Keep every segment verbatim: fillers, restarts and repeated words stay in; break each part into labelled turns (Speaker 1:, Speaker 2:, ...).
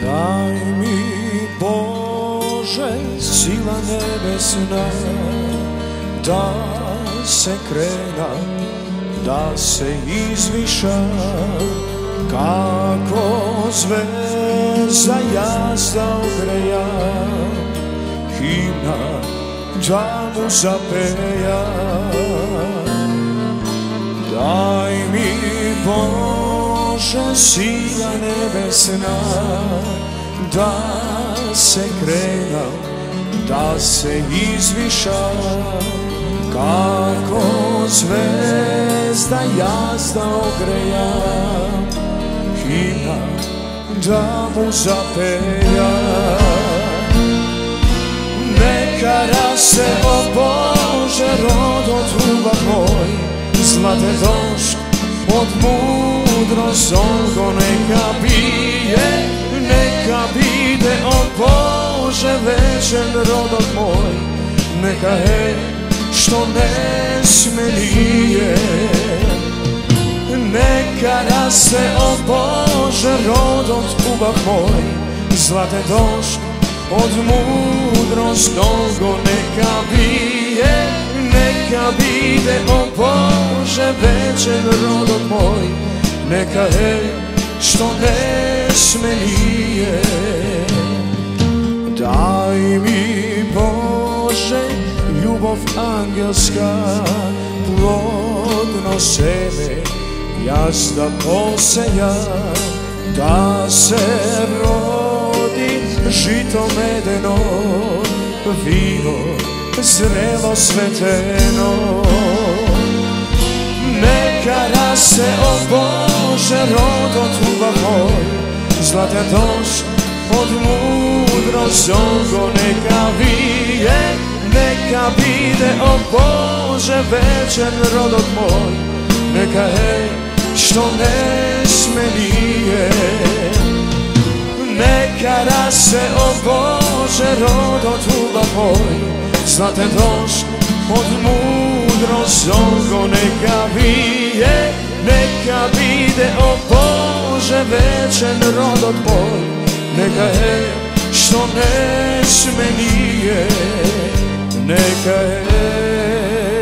Speaker 1: Daj mi, Bože, sila nebesna, da se krena, da se izviša, kako zvezda jasna ogreja, himna da mu zapeja. Daj mi, Bože, sila nebesna, da se krena, da se izviša, kako zvezda jasna ogreja, himna da mu zapeja. Neka raste, o Bože, rodotruba moj, zlate došk od mudrost zongo neka bije, neka bide, o Bože, večer rodot moj, neka je što ne smelije. Neka raste, o Bože, rodot kuba moj, zlate došk od mudrost zongo neka bije, neka bide, o Bože, večer rodot moj, neka je što ne smelije. Daj mi, Bože, ljubav angelska, plodno seme, jasna poseja, da se rodi žito medeno, vino zrelo sveteno. Neka raste, o Bože, rodotruba moj, zlate došk od mudrost zongo neka vije, neka bide, o Bože, večer rodot moj, neka je što ne smelije. Neka raste, o Bože, rodotruba moj, zlate došk od mudrost zongo neka vije, neka bide, o Bože, večer rodot moj, neka je što ne smenije. Neka je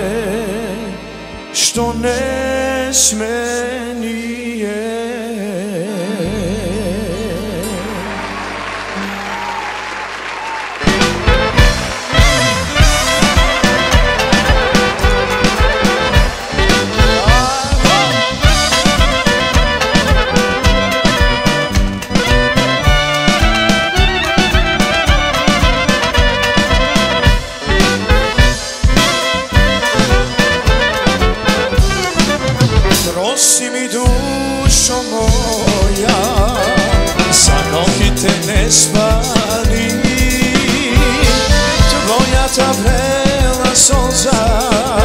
Speaker 1: što ne smenije. Prosi mi, dušo moja, za noći te ne spali, tvoja ta vrela solza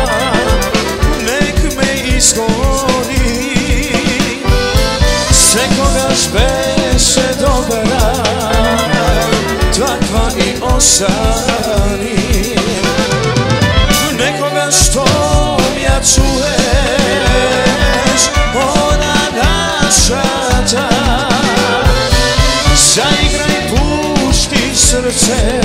Speaker 1: nek me izgoni. Sve kogaš beše dobra, takva i ostani. Nekoga što ja čuje, ona naša ta, zaigraj, pušti srce,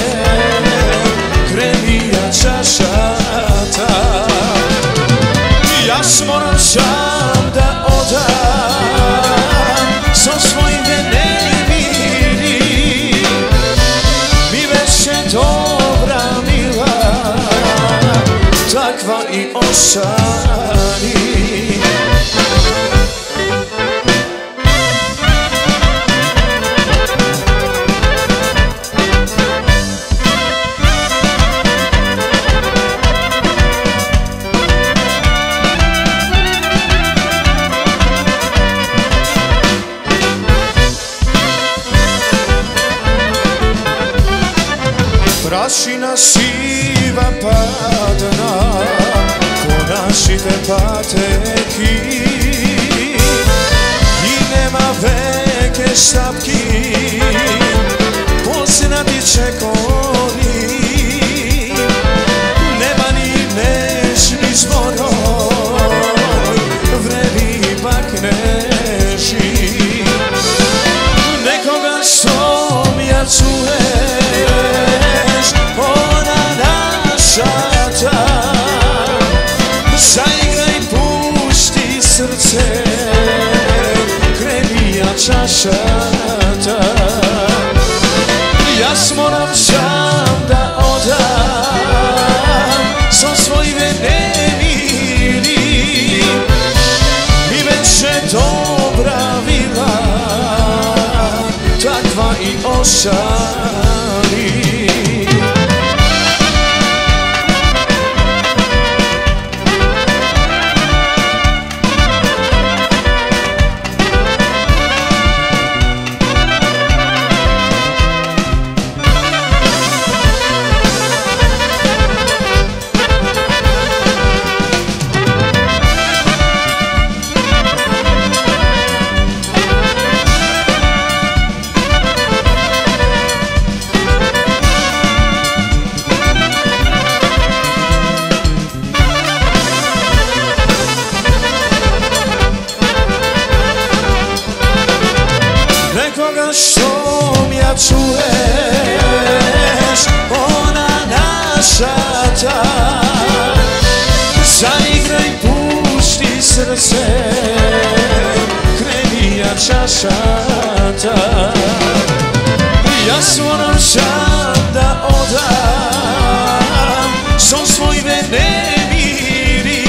Speaker 1: krevija čaša ta. Ja moram sam da odam, sa svojim da ne vidim, mi već je dobra mila, takva i ostani. Prašina siva padna, ko našite pateki, i nema veke štapki, poznati čekoni, nema ni nežni zvoroj, vreli ipak neži. Nekoga što šata. Jas moram sam da odam so svoje nemiri i veće dobra vila takva i ošali. Nekoga što mja čuješ, ona naša ta, zaigraj, pušti srce, kreni ja čaša ta. Ja moram sam da odam so svoje nemiri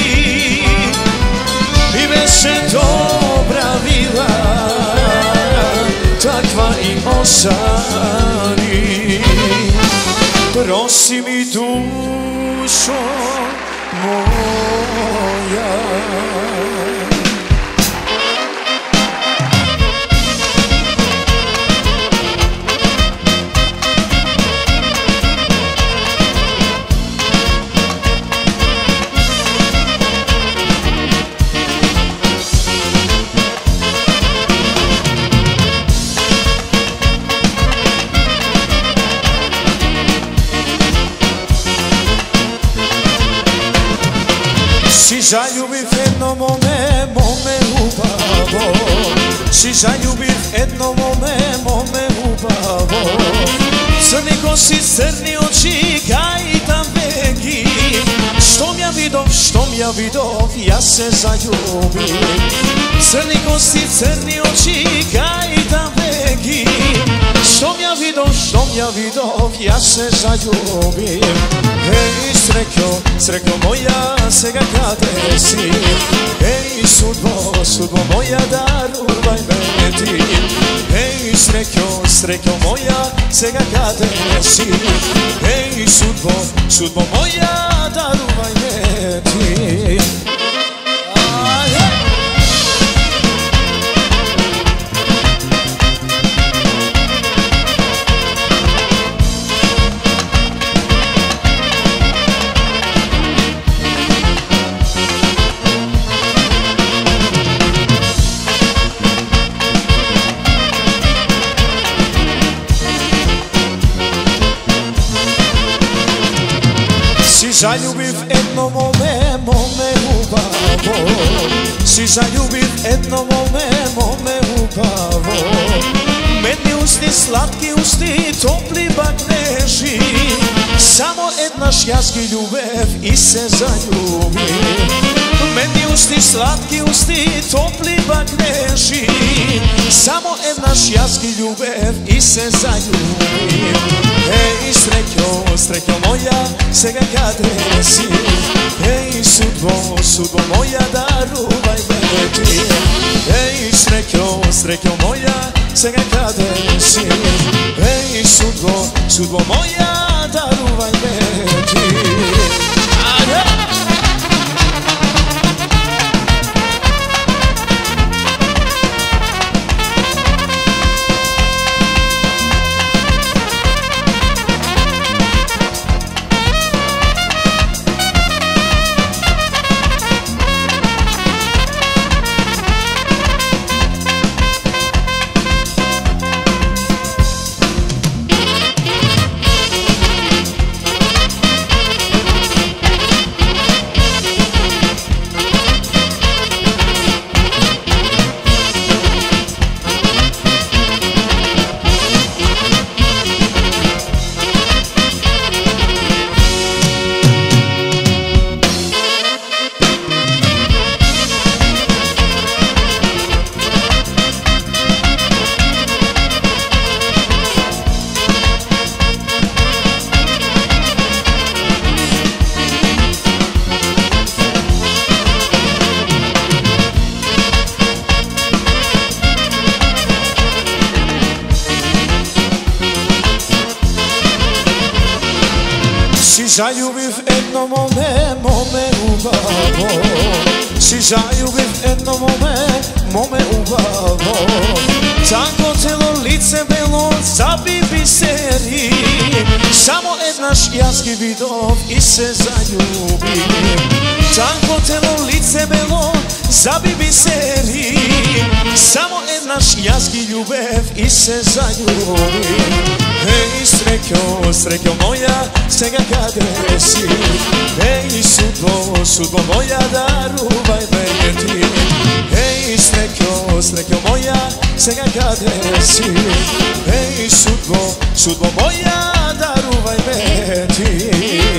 Speaker 1: i veće dobra vila takva i osani. Prosi mi dušo moja. Si zaljubiv jedno mome, mome ljubavo. Si zaljubiv jedno mome, mome ljubavo. Crni kosi, crni oči, gajtan veki. Što mja vidov, što mja vidov, ja se zaljubim. Crni kosi, crni oči, gajtan veki. Što mja vidov, što mja vidov, ja se zaljubim. Hej, sreklo, sreklo moja, sega kade si. Hej, sudbo, sudbo moja, daruvaj me ti. Hej, sreklo, sreklo moja, sega kade si. Hej, sudbo, sudbo moja, daruvaj me ti. Si zaljubiv jedno mome, mome ljubavo. Si zaljubiv jedno mome, mome ljubavo. Medni usti, slatki usti, topli bagneži. Samo jedna šjazgi ljubev i se zaljubi. Medni usti, slatki usti, topli bagneži. Samo jedna šjazgi ljubev i se zaljubi. Hej, sreklo, sreklo moja, sega kade si. Hej, sudbo, sudbo moja, daruvaj me ti. Hej, sreklo, sreklo moja, sega kade si. Hej, sudbo, sudbo moja, daruvaj me ti. Si zaljubiv jedno mome, mome ubavo. Si zaljubiv jedno mome, mome ubavo. Tako telo lice belo, zabi biseri. Samo jednaš jazgi vidov i se zaljubi. Tako telo lice belo, zabi biseri. Samo jednaš jazgi ljubev i se zaljubi. Hej, srekjo, srekjo moja, svega kada si. Hej, sudbo, sudbo moja, daruvaj me ti. Hej, srekjo, srekjo moja, svega kada si. Hej, sudbo, sudbo moja, daruvaj me ti.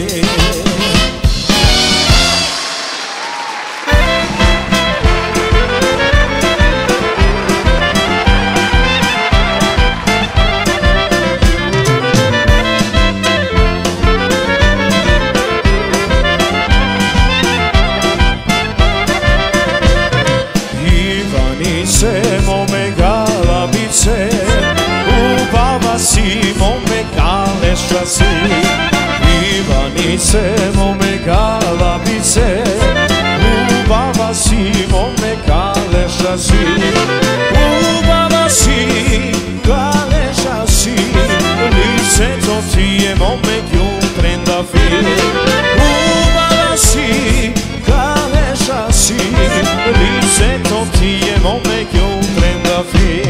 Speaker 1: Mome galabice, ubava si, mome kaleša si. Ivanice, mome galabice, ubava si, mome kaleša si. Ubava si, kaleša si, lice to ti je mome kjutrenda fi. Ubava si, kaleša si, lice to ti je mome kjutrenda fi.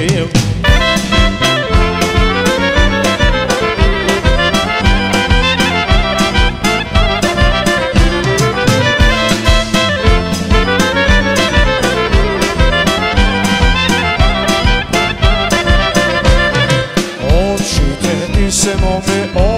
Speaker 1: Oči tebi se mome